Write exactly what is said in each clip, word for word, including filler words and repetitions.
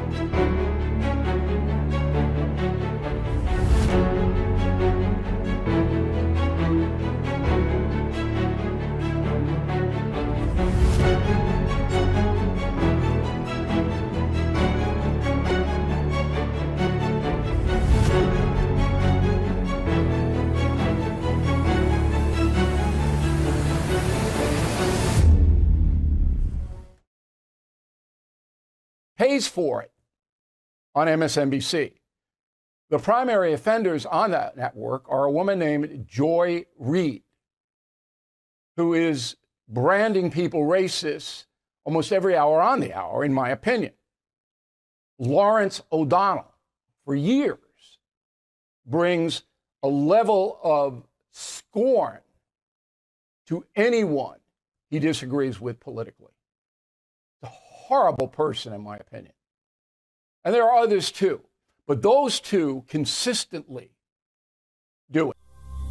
Pays for it on M S N B C. The primary offenders on that network are a woman named Joy Reid, who is branding people racist almost every hour on the hour, in my opinion. Lawrence O'Donnell, for years, brings a level of scorn to anyone he disagrees with politically. A horrible person, in my opinion. And there are others too, but those two consistently do it.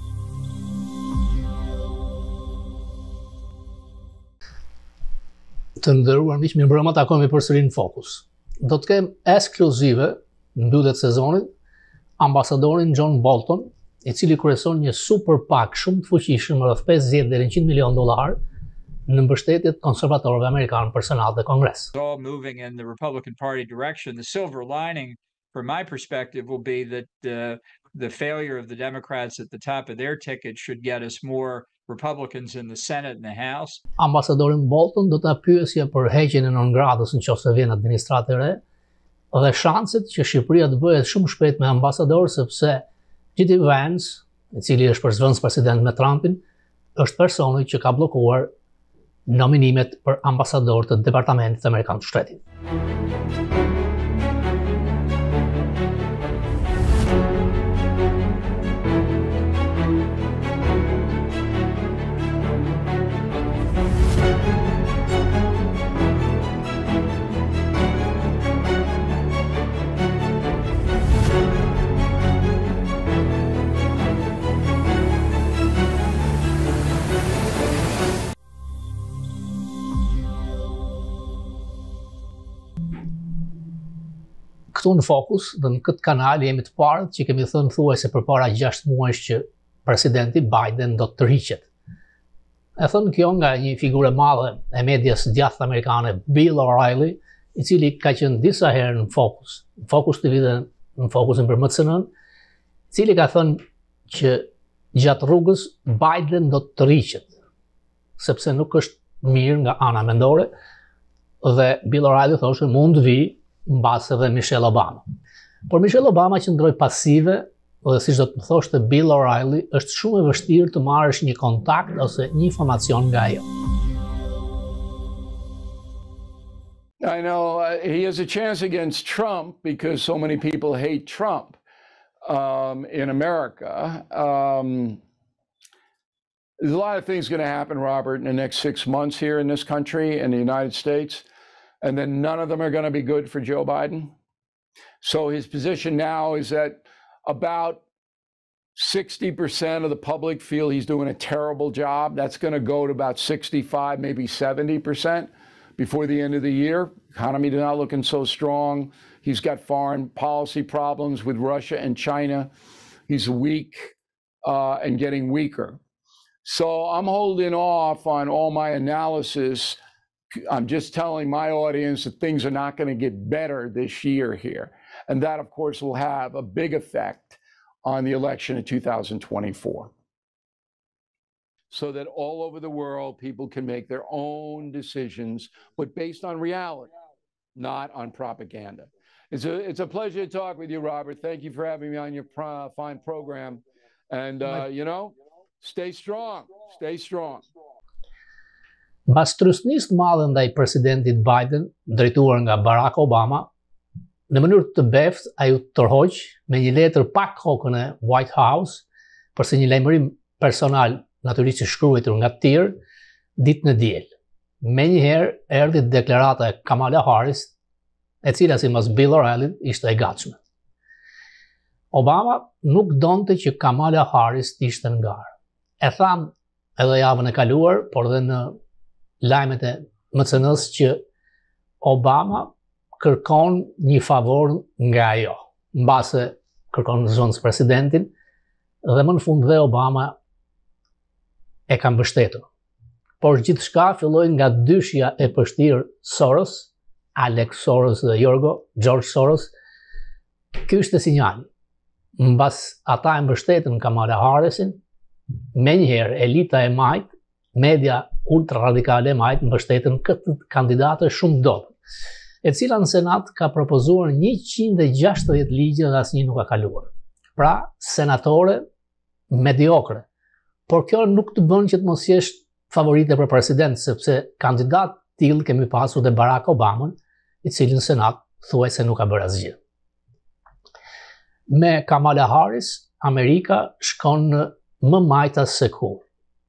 Të nderuar miq, mirëmbrëma, takojmë përsëri në Fokus. Do të kem ekskluzive në mbyllet sezonit ambasadorin John Bolton, i cili kryeson një super PAC shumë të fuqishëm, rreth pesëdhjetë deri në qind milion dollar, në mbështetjet konservatorëve amerikanë për Senat dhe Kongres. All moving in the Republican Party direction. The silver lining, from my perspective, will be that uh, the failure of the Democrats at the top of their ticket should get us more Republicans in the Senate and the House. Ambasadorin Bolton do ta pyesje për heqjen e non gratës nëse vjen administratë e re, dhe shanset që Shqipëria të bëhet shumë shpejt me ambasador, sepse J D Vance, i cili është përzvënës president me Trumpin, është personi që ka bllokuar nominimet për ambasador të Departamentit Amerikan të Shtetit. Këtu në Fokus dhe në këtë kanal jemi të parët që kemi thënë thuajse përpara gjashtë muajsh që presidenti Biden do të tërhiqet. E thënë kjo nga një figurë e madhe e medias djathtë amerikane, Bill O'Reilly, i cili ka qenë disa herë në Fokus, në Fokus T V dhe në Fokusin për M C N, i cili ka thënë që gjatë rrugës Biden do të tërhiqet, sepse nuk është mirë nga ana mendore, dhe Bill O'Reilly thoshte mund të vi mbas edhe Michelle Obama. Por Michelle Obama qëndroi pasive dhe siç do të më thoshte Bill O'Reilly, është shumë e vështirë të marrësh një kontakt ose një informacion nga ajo. I know uh, he has a chance against Trump because so many people hate Trump um, in America. Um, there's a lot of things going to happen, Robert, in the next six months here in this country, in the United States. And then none of them are going to be good for Joe Biden. So his position now is that about sixty percent of the public feel he's doing a terrible job. That's going to go to about sixty-five, maybe seventy percent before the end of the year. Economy is not looking so strong. He's got foreign policy problems with Russia and China. He's weak uh, and getting weaker. So I'm holding off on all my analysis. I'm just telling my audience that things are not going to get better this year here. And that, of course, will have a big effect on the election in two thousand twenty-four. So that all over the world, people can make their own decisions, but based on reality, not on propaganda. It's a, it's a pleasure to talk with you, Robert. Thank you for having me on your pro, fine program. And, uh, you know, stay strong, stay strong. Mbas trysnisë të madhe ndaj presidentit Biden, drejtuar nga Barack Obama, në mënyrë të beftë ai u tërhoq me një letër pa kokën e White House, përse një lajmërim personal natyrisht i shkruar nga të tjerë, ditën e diel. Menjëherë erdhi deklarata e Kamala Harris, e cila sipas Bill O'Reilly ishte e gatshme. Obama nuk donte që Kamala Harris të ishte në garë. E tham edhe javën e kaluar, por edhe në lajmet e M C N-s që Obama kërkon një favor nga ajo, mbase kërkon zonës presidentin, dhe më në fund dhe Obama e ka mbështetur. Por gjithçka filloi nga dyshja e përshtirë Soros, Alex Soros dhe Yorgo, George Soros. Ky ishte sinjali. Mbas ata e mbështetën Kamala Harrisin, menjëherë elita e majt, media ultra-radikale e majt mbështetën këtë kandidate shumë dobët, e cila në Senat ka propozuar njëqind e gjashtëdhjetë ligje dhe asnjë nuk ka kaluar. Pra, senatore mediokre. Por kjo nuk të bën që të mos jesh favorite për president, sepse kandidat tillë kemi pasur dhe Barack Obama, i cili në Senat thuajse nuk ka bërë asgjë. Me Kamala Harris, Amerika shkon në më majtas se kur.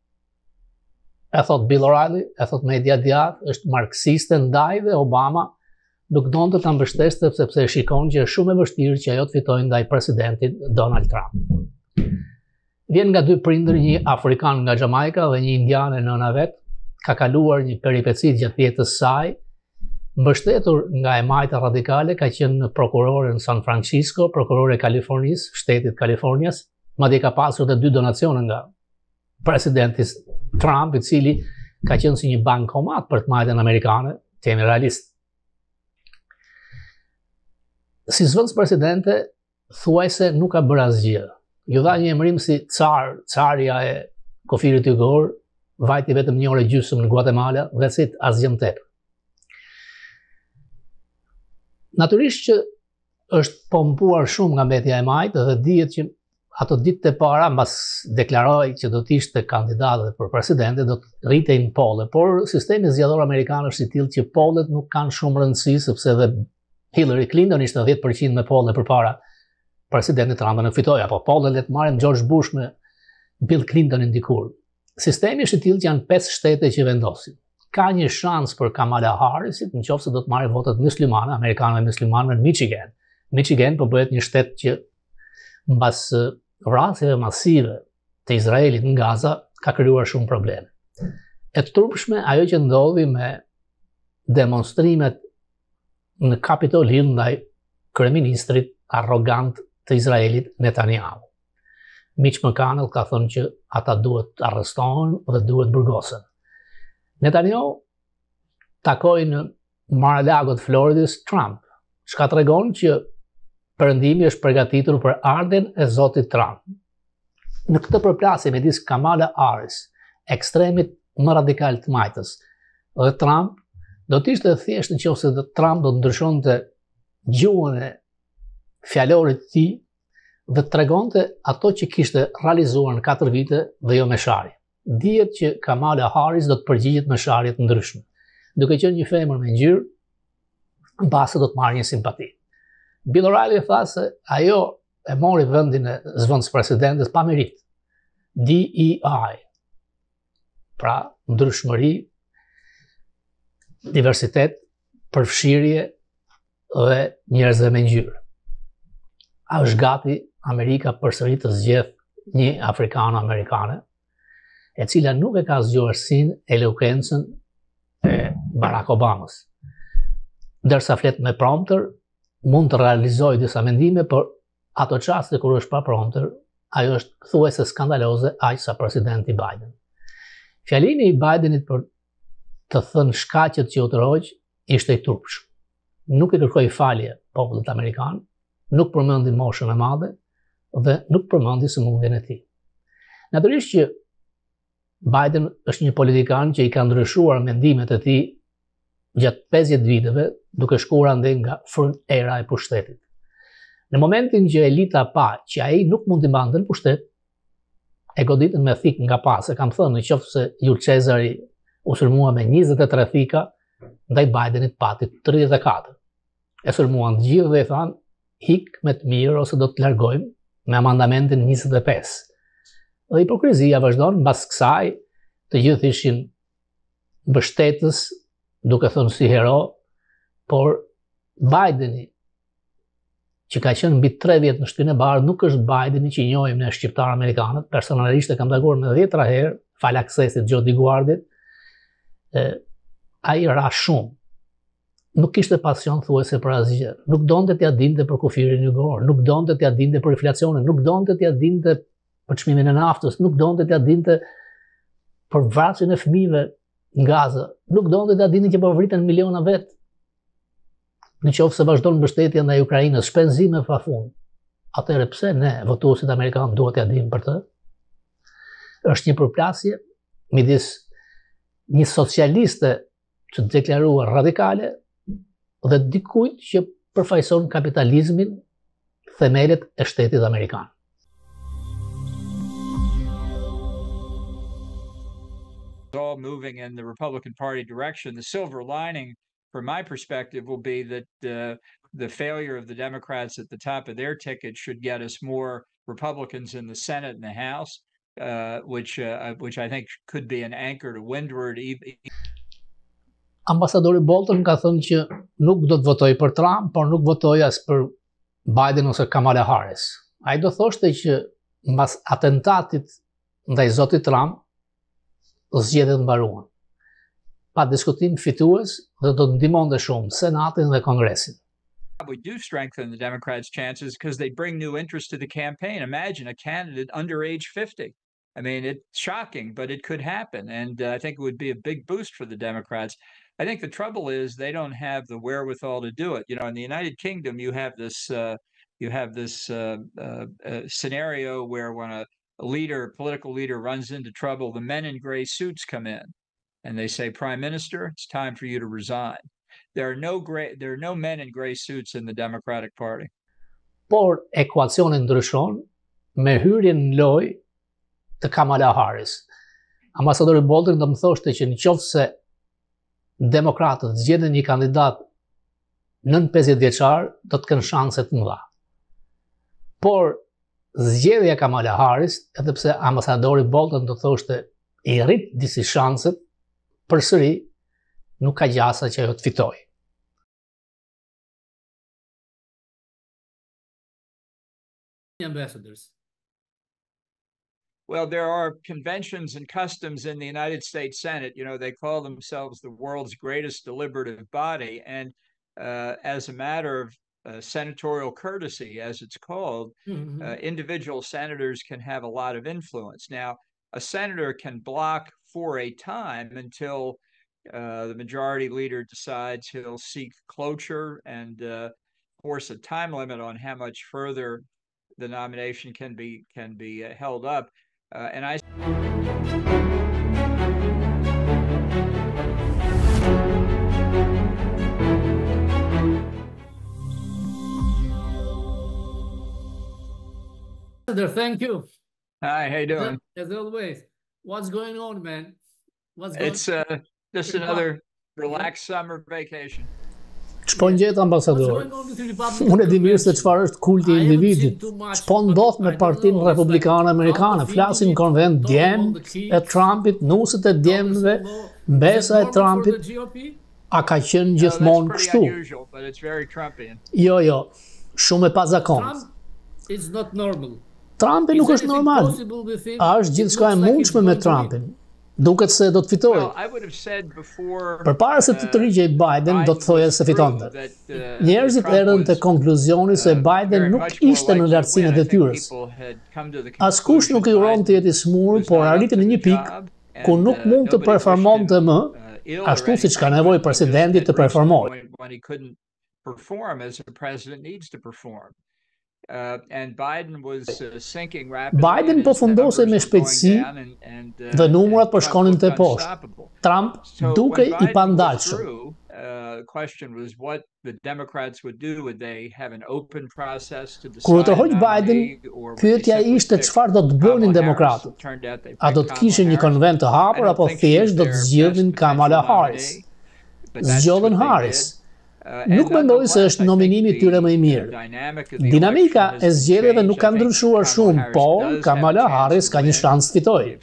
E thot Bill O'Reilly, e thot media djathtë, është marksiste ndaj dhe Obama nuk donte ta mbështeste sepse e shikon që është shumë e vështirë që ajo të fitojë ndaj presidentit Donald Trump. Vjen nga dy prindër, një afrikan nga Jamaika dhe një indiane nëna vet, ka kaluar një peripeci gjatë jetës saj, mbështetur nga e majta radikale, ka qenë prokurore në San Francisco, prokurore e Kalifornisë, shtetit Kalifornias, madje ka pasur edhe dy donacione nga presidenti Trump, i cili ka qenë si një bankomat për të majtën amerikane, të jemi realist. Si zvendës presidente, thuajse nuk ka bërë asgjë. Ju dha një emërim si car, carja e Kofirit Ugor, vajti vetëm një orë e gjysmë në Guatemala, dhe si asgjë më tepër. Natyrisht që është pompuar shumë nga media e majtë dhe dihet që ato ditë e para, mbas deklaroi që do të ishte kandidat për presidente, do të rritej në polle, por sistemi zgjedhor amerikan është i tillë që pollet nuk kanë shumë rëndësi, sepse edhe Hillary Clinton ishte dhjetë përqind me polle përpara presidenti Trump në fitoi, apo pollet le të marrim George Bush me Bill Clintonin dikur. Sistemi është i tillë që janë pesë shtete që vendosin. Ka një shans për Kamala Harrisit nëse do të marrë votat myslimane, amerikanë dhe myslimane në Michigan. Michigan po bëhet një shtet që mbas vrasjeve masive të Izraelit në Gaza ka krijuar shumë probleme. E të turpshme ajo që ndodhi me demonstrimet në Capitol Hill ndaj kryeministrit arrogant të Izraelit Netanyahu. Mitch McConnell ka thënë që ata duhet arrestohen dhe duhet burgosen. Netanyahu takoi në Mar-a-Lago të Floridës Trump, çka tregon që Perëndimi është përgatitur për ardhen e zotit Trump. Në këtë përplasje midis Kamala Harris, ekstremit më radikal të majtës, dhe Trump, do të ishte thjesht nëse Trump do të ndryshonte gjuhën e fjalorit të tij dhe të tregonte ato që kishte realizuar në katër vite dhe jo me sharje. Dihet që Kamala Harris do të përgjigjet me sharje të ndryshme. Duke qenë një femër me ngjyrë, mbase do të marrë një simpati. Bill O'Reilly tha se ajo e mori vendin e zvendës presidentes pa merit. D E I. Pra, ndryshmëri, diversitet, përfshirje dhe njerëzve me ngjyrë. A është gati Amerika përsëri të zgjedhë një afrikano-amerikane, e cila nuk e ka zgjuar sin elokencën e Barack Obamas. Ndërsa flet me prompter, mund të realizojë disa mendime, por ato çaste kur është pa prompter, ajo është thuajse skandaloze aq sa presidenti Biden. Fjalimi i Bidenit për të thënë shkaqet që u tërhoq ishte i turpshëm. Nuk i kërkoi falje popullit amerikan, nuk përmendi moshën e madhe dhe nuk përmendi sëmundjen e tij. Natyrisht që Biden është një politikan që i ka ndryshuar mendimet e tij gjatë pesëdhjetë viteve, duke shkuar ande nga era e pushtetit. Në momentin që elita pa që ai nuk mund të mbante në pushtet, e goditën me thik nga pas, e kam thënë nëse se Jules Cezari u sulmua me njëzet e tre thika, ndaj Bidenit pati tridhjetë e katër. E sulmuan të gjithë dhe i thanë, hik me të mirë ose do të largojmë me amandamentin njëzet e pesë. Dhe hipokrizia vazhdon, mbas kësaj të gjithë ishin mbështetës, duke thënë si hero, por Bideni, që ka qenë mbi tre vjet në Shtëpinë e Bardhë, nuk është Bideni që i njohim ne shqiptar amerikanët. Personalisht e kam takuar me dhjetra herë, fal aksesit Jody Guardit. Ai ra shumë. nuk kishte pasion thuajse për asgjë. Nuk donte t'ia dinte për kufirin jugor, nuk donte t'ia dinte për inflacionin, nuk donte t'ia dinte për çmimin e naftës, nuk donte t'ia dinte për vrasjen e fëmijëve në Gaza, nuk donte t'ia dinte që po vriten miliona vet. Në qoftë se vazhdon mbështetja ndaj Ukrainës, shpenzime pafund. Atëherë pse ne, votuesit amerikanë, duhet t'ia dimë për të? Është një përplasje midis një socialiste që deklaruar radikale dhe dikujt që përfaqëson kapitalizmin, themelet e shtetit amerikan. All moving in the Republican Party direction. The silver lining, from my perspective, will be that uh, the failure of the Democrats at the top of their ticket should get us more Republicans in the Senate and the House, uh, which uh, which I think could be an anchor to windward. Ambasadori Bolton ka thënë që nuk do të votoj për Trump, por nuk votoj as për Biden ose Kamala Harris. Ai do thoshte që mbas atentatit ndaj zotit Trump, zgjedhjet mbaruan. Pa diskutim fitues dhe do të ndihmonte shumë Senatin dhe Kongresin. We do strengthen the Democrats' chances because they bring new interest to the campaign. Imagine a candidate under age fifty. I mean, it's shocking, but it could happen. And uh, I think it would be a big boost for the Democrats. I think the trouble is they don't have the wherewithal to do it. You know, in the United Kingdom, you have this uh, you have this uh, uh, uh, scenario where when a, a leader, a political leader runs into trouble, the men in gray suits come in and they say, Prime Minister, it's time for you to resign. There are no gray, there are no men in gray suits in the Democratic Party. Por ekuacioni ndryshon me hyrjen në lojë të Kamala Harris. Ambasadori Bolton do më thoshte që në qoftë se demokratët zgjedhin një kandidat nën pesëdhjetë vjeçar, do të kenë shanse të mëdha. Por zgjedhja e Kamala Harris, edhe pse ambasadori Bolton do thoshte i rrit disi shanset, përsëri nuk ka gjasa që ajo të fitojë. Ambassadors. Well, there are conventions and customs in the United States Senate. You know, they call themselves the world's greatest deliberative body. And uh, as a matter of uh, senatorial courtesy, as it's called, mm-hmm. uh, individual senators can have a lot of influence. Now, a senator can block for a time until uh, the majority leader decides he'll seek cloture and uh, force a time limit on how much further the nomination can be can be uh, held up. Uh, and I Thank you. Hi, how you doing? As always. What's going on, man? What's going It's uh, just another relaxed summer vacation. Ç'po ngjet ambasador? Unë e di mirë se çfarë është kulti i individit. Ç'po ndodh me Partinë Republikane Amerikane? Flasin konvent djem e Trumpit, nuset e djemve, mbesa e Trumpit. A ka qenë gjithmonë kështu? Jo, jo, shumë e pazakontë. It's not normal. Trumpi nuk është normal. A është gjithçka e mundshme me Trumpin? Duket se do të fitojë. Përpara se të tërhiqej Biden, do të thoja se fitonte. Njerëzit erdhën te konkluzioni se Biden nuk ishte në lartësinë e detyrës. Askush nuk i uron të jetë i smur, por arriti në një pikë ku nuk mund të performonte më ashtu siç ka nevojë presidenti të performojë. Uh, and Biden was uh, sinking rapidly. Biden po fundose me shpejtësi dhe numrat po shkonin te poshtë. Trump dukej i pandalshëm. Uh, question was what the Democrats would do. Would they have an open process to decide? Kur të hoq Biden, pyetja ishte çfarë do të bënin demokratët. A do të kishin një konvent të hapur apo thjesht do të zgjidhin Kamala Harris? Zgjodhen Harris. Nuk mendoj se është nominimi i tyre më i mirë. Dinamika e zgjedhjeve nuk ka ndryshuar shumë, por Kamala Harris ka një shans të fitojë.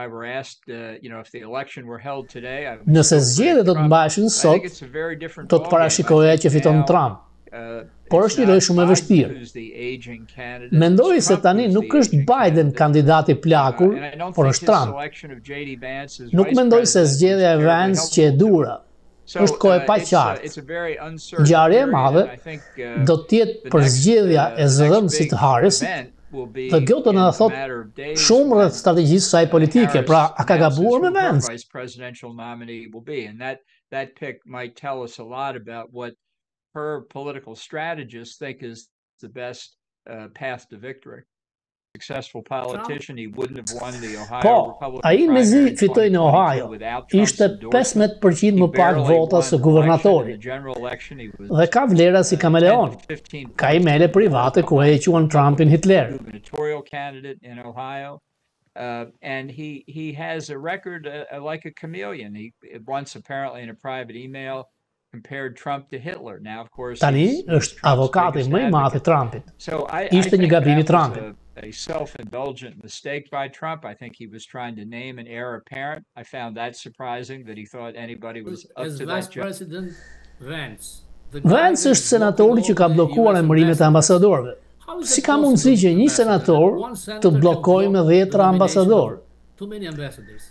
Nëse zgjedhjet do të mbaheshin sot, do të parashikoja që fiton Trump. Por është një lojë shumë e vështirë. Mendoj se tani nuk është Biden kandidati i plakur, por është Trump. Nuk mendoj se zgjedhja e Vance që e dura So është kohë e uh, it's, uh, paqartë. it's a very uncertain Ngjarja e period, madhe and I think uh, do të jetë the për next, zgjedhja uh, e the next zëdhënësit big të Harrisit, event will be dhe kjo do in na a thot matter of days shumë when, rreth strategjisë së saj uh, politike. Harris Pra, a ka announces gabuar me who her Vance? vice presidential nominee will be, and that that pick might tell us a lot about what her political strategists think is the best uh, path to victory. Successful politician, he wouldn't have won the Ohio Po, Republican ai mezi primary in fitoi në twenty twenty-two Ohio. without Trump's Ishte endorsement. pesëmbëdhjetë përqind He më pak barely vota won se election in guvernatori the general election. He was dhe ka vlera si uh, kameleon. ten to fifteen Ka points imele private ku e quan Trumpin Hitler. gubernatorial candidate in Ohio. Uh, and he he has a record uh, uh, like a chameleon. He once apparently in a private email compared Trump to Hitler. Now, of course, Tani he's, he's është Trump's avokati biggest më i madh i advocate. Trumpit. So I, I Ishte një think gabim i that was Trumpit. a, a self-indulgent mistake by Trump. I think he was trying to name an heir apparent. I found that surprising that he thought anybody was up As to Vice that job. President Vance. the guy Vance that është is senatori blocking që ka all the bllokuar U S emërimet e ambasadorëve. How is Si it ka possible, mundësi që një Ambassador, senator that one të senator can bllokojë me block dhjetra the nomination ambasador? of Too many ambassadors.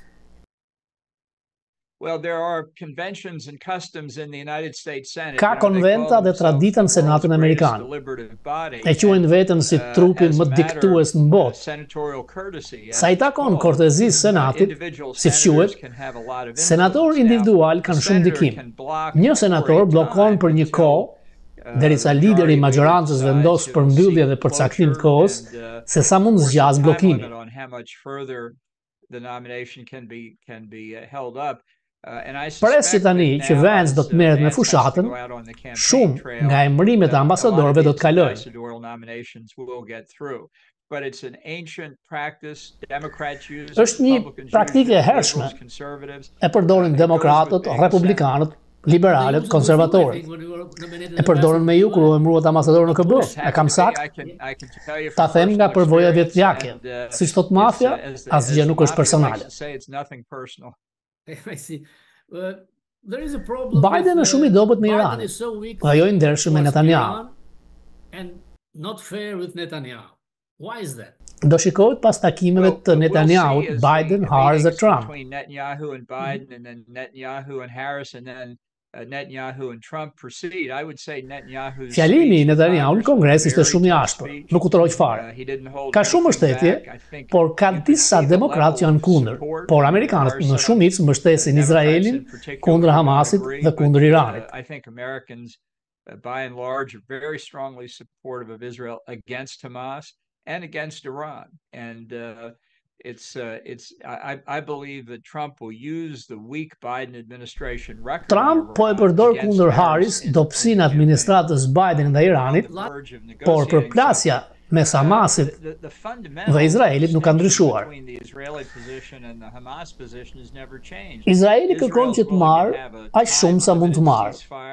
Well, there are conventions and customs in the United States Senate. Ka You know, they call konventa dhe themselves tradita në the Senatin world's greatest Amerikan. deliberative body, E quajnë veten si uh, trupin as më a matter diktues në of botë. senatorial courtesy, as Sa i it's takon called, kortezisë uh, Senatit, individual si senators quhet, can have a lot of senator influence. Now, individual the kanë shumë senator ndikim. can block Një for senator a bllokon time për një until, kohë uh, derisa the lideri i majority maggjorancës leader vendos decides për it'll mbyllje seek dhe për caktim të closure kohës, and, uh, se sa mund of course, zgjas a time bllokimin. limit on how much further the nomination can be can be uh, held up. Uh, and I Pres që suspect tani that që now, Vance as, do uh, të merret me Vance has to fushatën, go out on the campaign shumë trail, nga emërimet e uh, a lot of ambasadorëve do these të kalojnë. ambassadorial nominations will get through. But it's an ancient practice. Democrats use it, Është një Republicans use praktikë e it, hershme. liberals, conservatives. E përdorin Uh, it goes demokratët, with being a republikanët, They liberalët, use it with you, I konservatorët. think, when you were nominated E përdorin me ju kur u ambassador. emëruat ambasador në K B. Just E happen kam to be, sakt? I can, I can tell you Ta from them nga personal përvoja experience, vjetjake. and, uh, Siç thot it's, mafia, uh, as the- asgjë as nuk the është mafia likes personale. to say, it's nothing personal. I see. Uh, there is a problem Biden with, është shumë i dobët me Biden Iranin. is so weak Dhe ajo i ndershëm me towards Netanyahu. Iran and not fair with Netanyahu. Why is that? Do shikohet pas takimeve Well, të we'll Netanyahut, see as Biden, the Harris dhe meetings Trump. between Netanyahu and Biden, and then Netanyahu and Harris, and then uh, Netanyahu and Trump proceed. I would say Netanyahu's Fjalimi i speech to Netanyahu në Congress was Kongres a ishte very shumë i tough ashpër, speech. nuk u troq fare. Uh, he didn't hold Ka shumë anything mbështetje, back. I think por ka you could disa see the demokratë që level janë of kundër, support. por There amerikanët are në some shumicë mbështesin Democrats Izraelin in particular kundër who don't Hamasit agree, dhe kundër but, Iranit. uh, I think Americans, uh, by and large, are very strongly supportive of Israel against Hamas and against Iran. And uh, it's uh, it's I, I believe that Trump will use the weak Biden administration record Trump po e përdor kundër Harris dobësinë e administratës Biden dhe Iranit, por përplasja mes Hamasit dhe Izraelit nuk ka ndryshuar. Izraeli kërkon që të marrë aq shumë sa mund të marrë.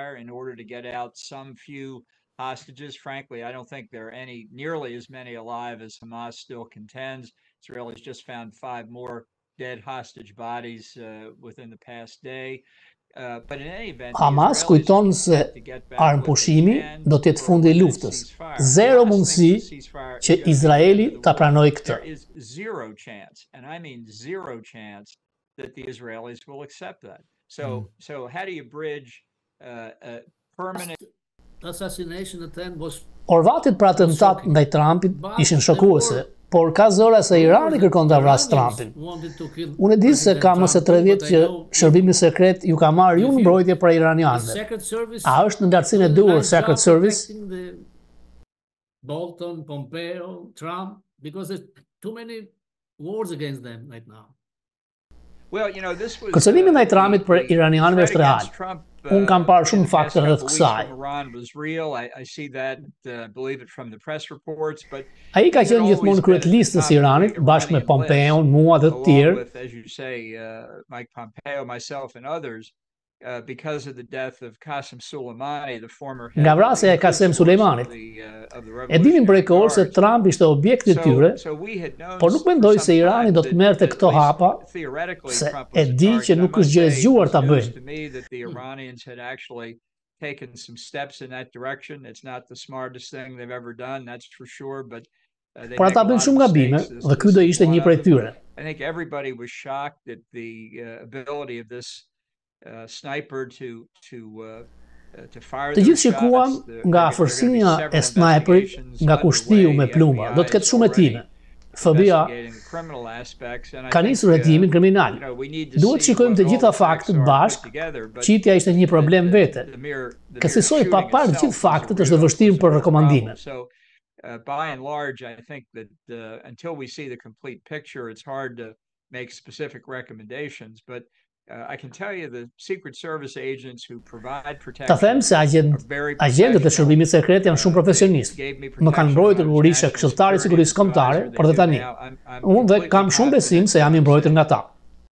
Hostages, frankly, I don't think there are any nearly as many alive as Hamas still contends. Israel has just found five more dead hostage bodies uh, within the past day. Uh, but in any event, Hamas kujton se armëpushimi do të jetë fundi i luftës. Zero mundësi që Izraeli ta pranojë këtë. There is zero chance, and I mean zero chance, that the Israelis will accept that. So, mm. so how do you bridge uh, a permanent assassination attempt was Orvatit për atentat ndaj Trumpit ishin shokuese, por ka zëra se Irani kërkon ta vrasë Trumpin. Unë e di se ka më se tridhjetë që shërbimi sekret ju ka marrë ju në mbrojtje për iranianëve. A është në lartësinë e duhur Secret Service? Bolton, Pompeo, Trump, because there's too many wars against them right now. Well, you know, this was Kërcënimi ndaj Trumpit për iranianëve është real. Unë kam parë shumë fakte rreth kësaj. Ai ka qenë gjithmonë kryet listës së Iranit bashkë me Pompeo, mua dhe të tjerë. Mike Pompeo, myself and others. Uh, because of the death of Qasem Soleimani, the former Nga vrasja e Qasem Sulejmanit. E dinim prej kohës se Trump ishte objekt i tyre, por nuk mendoj se Irani do të merrte këto hapa, se e di që nuk është gjë e zgjuar ta bëjnë. Taken some steps in that direction. It's not the smartest thing they've ever done, that's for sure, but uh, they Por ata bën shumë gabime dhe ky do ishte një prej tyre. I think everybody was shocked at the uh, ability of this uh, sniper to to uh, uh, to fire Të those gjithë shikuam shots. There- nga there- there are gonna be afërsia e several sniperit investigations nga kushtiu underway. me The plumba. F B I Do të ketë is shumë already hetime. F B I investigating the criminal aspects, and I ka think, nisur hetimin uh, kriminal. you know, we need to Duhet see shikojmë what të all gjitha the facts faktet are put bashk. together, but Qitja ishte një problem the- vete. the mere- the mere Kësaj pa shooting parë të itself gjithë was a faktet është e real- vështirë was a për real rekomandime. problem. So, uh, by and large, I think that uh, until we see the complete picture, it's hard to make specific recommendations. But uh, I can tell you the Secret Service agents who provide Ta protection them se agent, are very agentët e professional. shërbimit sekret janë shumë Uh, they profesionistë. gave me Më kanë protection mbrojtur when I kur was isha national këshilltar i security sigurisë kombëtare, advisor. por dhe They do tani. now. I'm- I'm Unë dhe completely kam shumë besim confident se jam i in mbrojtur saying nga ta.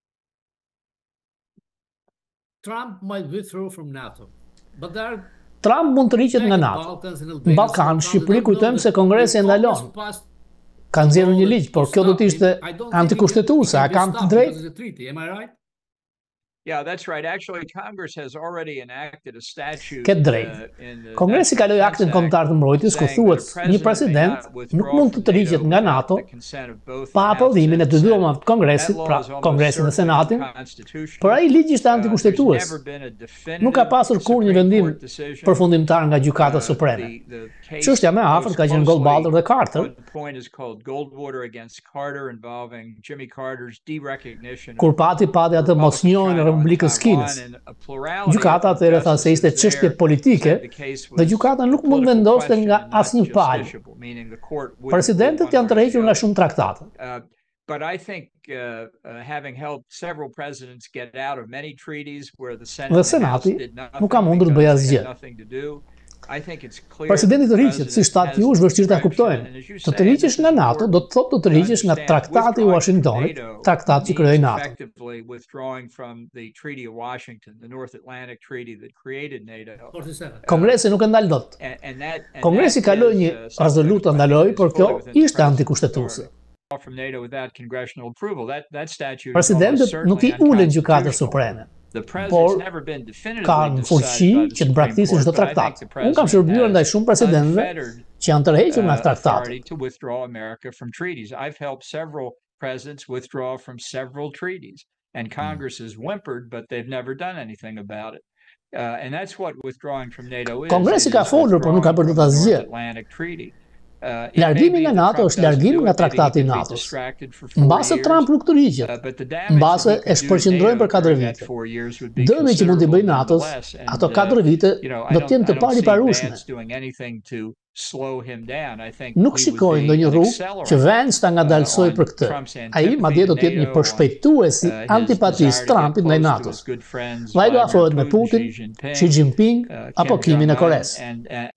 Trump might withdraw from NATO, but there are Trump mund të riqet nga back in NATO. Balkans and Në Albania, Ballkan, some Shqipëri countries kujtojmë don't se know Kongresi that e the ndalon. Congress passed Ka nxjerrur një law ligj, that por to kjo do stop të him. ishte I don't think he can- antikushtetuese, he a can be kam të stopped drejtë. because of the treaty. Am I right? Yeah, that's right. Actually, Congress has already enacted a statute. Ke drejtë. uh, in the Kongresi National kaloi Defense aktin Act kombëtar të mbrojtjes ku saying thuhet that a një president president may not nuk withdraw mund të from të riqet NATO nga without NATO the consent of both the pa House approvimin e and të the dy Senate. domave të Kongresit, That law pra is almost Kongresin dhe certainly Senatin, unconstitutional. por ai ligj ishte Uh, there's antikushtetues. never been a definitive Nuk ka pasur kur një Supreme vendim Court decision. përfundimtar nga Gjykata Uh, Supreme. the- the case Çështja më e afërt most ka qenë Goldwater dhe closely Carter, at one point is called Goldwater against Carter, involving Jimmy Carter's derecognition kur of pati pati atë mos njohjen e Republikës Kinës. Gjykata atëherë tha se ishte çështje politike dhe gjykata nuk mund vendoste nga asnjë palë. Presidentët janë tërhequr nga shumë traktate. Uh, But I think uh, uh, having helped several presidents get out of many treaties where the Senate Dhe and the House Senati did nothing nuk ka mundur të bëjë because they asgjë. had nothing to do, I think it's clear Presidenti that të the riqet, si president shtatë has ju është vështirë ta direction, kuptojnë. and as you Të say, të riqesh this is nga NATO do të thotë të të riqesh nga understand. Traktati i Withdrawing Washingtonit, from NATO traktat që krijoi means NATO. effectively withdrawing from the Treaty of Washington, the North Atlantic Treaty that created NATO. forty-seven. Kongresi nuk e ndal dot. And, and that, and Kongresi that kaloi is, një uh, something rezolutë that I ndaloi, think por is kjo fully within the ishte president's antikushtetuese. authority. From NATO without congressional approval. That that statute is Presidentët almost nuk i certainly ulen gjykatës unconstitutional. supreme, The por president's never been definitively kanë decided fuqi by the që të Supreme braktisin Court, çdo but I think traktat. the Unë kam president shërbyer ndaj has shumë presidentëve unfettered, që janë tërhequr nga uh, traktate. authority to withdraw America from treaties. I've helped several presidents withdraw from several treaties, and Congress has whimpered, but they've never done anything about it. Uh, and that's what withdrawing from NATO is. Kongresi It ka is folur, por nuk ka withdrawing bërë from the asgjë. North Atlantic Treaty. Uh, it may Largimi be nga that NATO Trump është doesn't largim do nga it, maybe he traktati i could be NATO-s. distracted for four Mbase years. Trump nuk të riqet, Uh, but the damage mbase that he could është do to përqendrojnë NATO për katër during that vite. four years would be Dëmi që mund t'i bëj considerable NATO-s, nonetheless. And, ato uh, katër vite you know, I do don't, të jenë I të don't pari see parushme. Vance doing anything to slow him down. I think Nuk he would shikojnë be ndonjë an rrugë accelerant, që Vance ta ngadalsoj uh, për on këtë. Trump's Ai antipathy madje do to të jetë një NATO, përshpejtuesi uh, his antipatisë desire to get Trumpit ndaj close to NATO-s. his good friends Dhe ai do Vladimir afrohet me Putin, Putin, Xi Jinping, Xi Jinping uh, apo Kim Kimin e Jong-un, Kores. and, uh,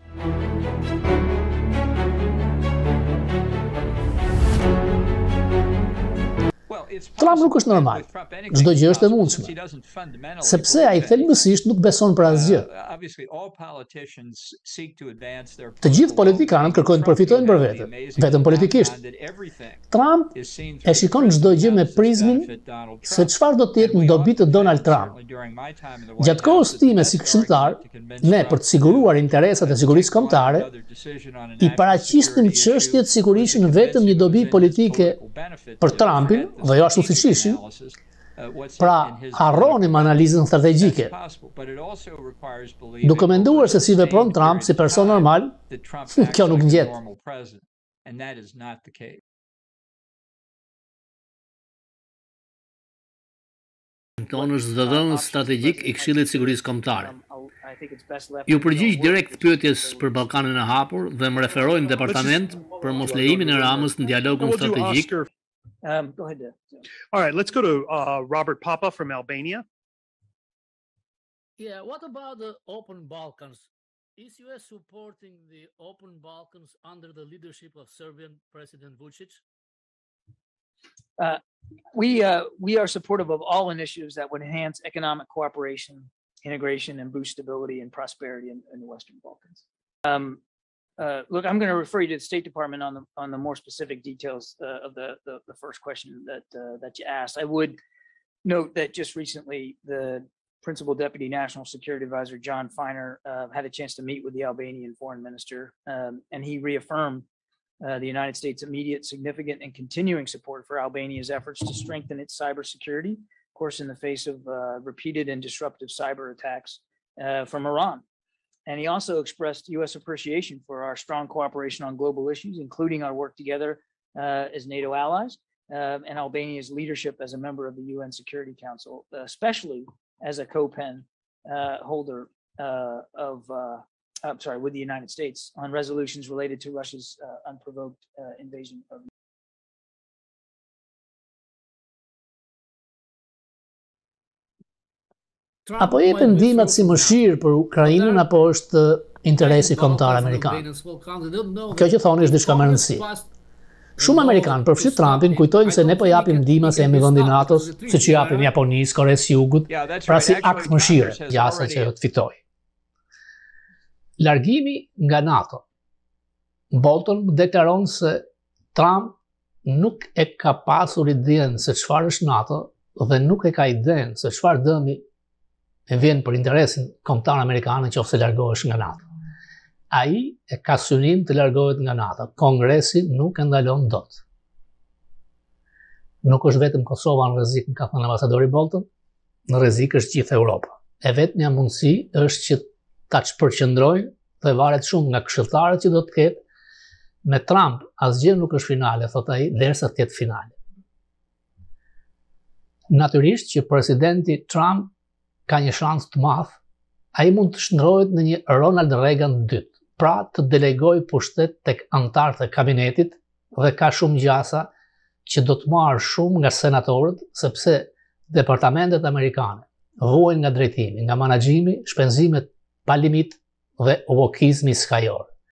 Trump nuk është normal. Çdo gjë është e mundshme. Sepse ai thelbësisht nuk beson për asgjë. Të gjithë politikanët kërkojnë të përfitojnë për vete, vetëm politikisht. Trump e shikon çdo gjë me prizmin se çfarë do të jetë në dobi të Donald Trump. Gjatë kohës time si këshilltar, ne për të siguruar interesat e sigurisë kombëtare, i paraqisnim çështjet sigurisht në vetëm një dobi politike për Trumpin, dhe jo ashtu siç ishin. Pra, harronim analizën strategjike. Duke menduar se si vepron Trump si person normal, kjo nuk ngjet. Tonë është zëdhënës strategjik i Këshillit të Sigurisë Kombëtare. Ju përgjigj direkt pyetjes për Ballkanin e hapur dhe më referoj në departament për moslejimin e Ramës në dialogun strategjik. Um, go ahead. Dan. All right, let's go to uh, Robert Papa from Albania. Yeah, what about the open Balkans? Is U S supporting the open Balkans under the leadership of Serbian President Vučić? Uh, we uh, we are supportive of all initiatives that would enhance economic cooperation, integration, and boost stability and prosperity in, in the Western Balkans. Um, uh, look, I'm going to refer you to the State Department on the on the more specific details uh, of the, the the first question that uh, that you asked. I would note that just recently the Principal Deputy National Security Advisor John Feiner uh, had a chance to meet with the Albanian Foreign Minister, um, and he reaffirmed uh, the United States' immediate, significant, and continuing support for Albania's efforts to strengthen its cybersecurity of course, in the face of uh, repeated and disruptive cyber attacks uh, from Iran. And he also expressed U S appreciation for our strong cooperation on global issues, including our work together uh, as NATO allies uh, and Albania's leadership as a member of the U N Security Council, especially as a co-pen uh, holder uh, of, uh, I'm sorry, with the United States on resolutions related to Russia's uh, unprovoked uh, invasion of Apo jepe ndihmat si mëshirë për Ukrainën apo është interesi kombëtar amerikan? Kjo që thoni është diçka me rëndësi. Shumë amerikanë, përfshirë Trumpin, kujtojnë se ne po japim ndihmë se jemi vendi NATO-s, siç i japim Japonisë, Koresë së Jugut, pra si akt mëshire, jasa që të fitoj. Largimi nga NATO. Bolton deklaron se Trump nuk e ka pasur idenë se çfarë është NATO dhe nuk e ka idenë se çfarë dëmi e vjen për interesin kombëtar amerikan nëse largohesh nga NATO. Ai e ka synim të largohet nga NATO. Kongresi nuk e ndalon dot. Nuk është vetëm Kosova në rrezik, ka thënë ambasadori Bolton, në rrezik është gjithë Europa. E vetmja mundësi është që ta përqendrojnë dhe varet shumë nga këshilltarët që do të ketë. Me Trump asgjë nuk është finale, thot ai, derisa të jetë finale. Natyrisht që presidenti Trump ka një shans të madh, ai mund të shndrohet në një Ronald Reagan dytë, pra të delegojë pushtet tek anëtarët e kabinetit dhe ka shumë gjasa që do të marrë shumë nga senatorët, sepse departamentet amerikane vuajnë nga drejtimi, nga menaxhimi, shpenzimet pa limit dhe uvokizmi skajor.